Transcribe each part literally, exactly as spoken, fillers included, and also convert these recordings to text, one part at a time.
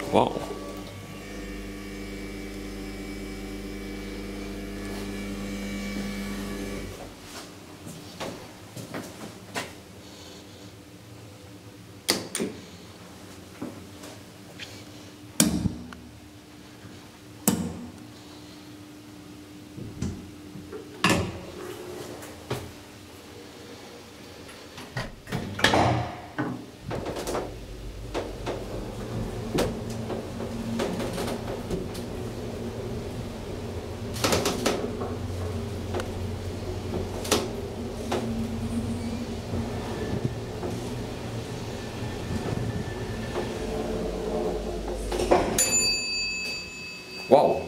Wow. Wow.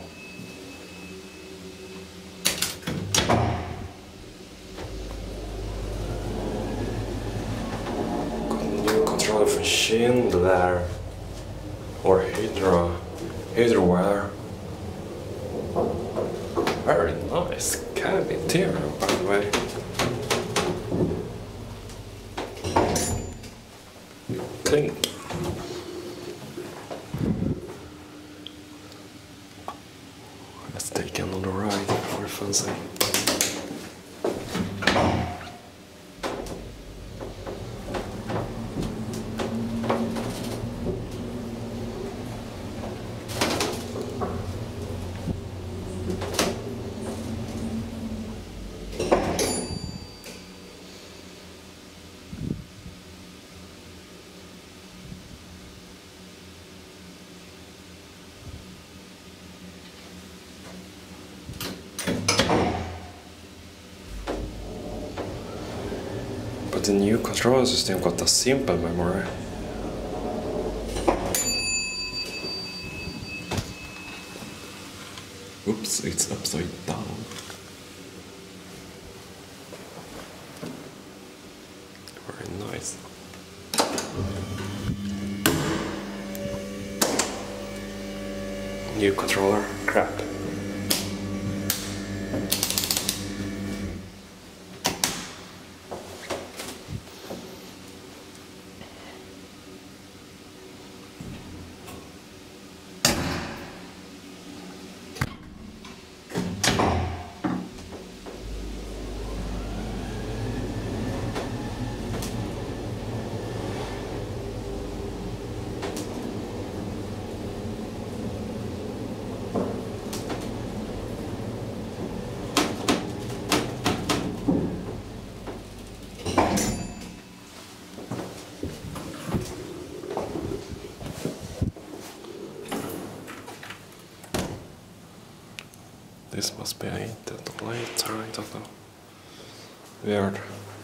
New controller for Schindler or Hydra, Hydroware. Very nice cabin interior, by the way. Clean. Let's take another ride for fancy. But the new control system got a simple memory. Oops, it's upside down. Very nice. New controller, crap. This must be a hint later, I don't know. Weird.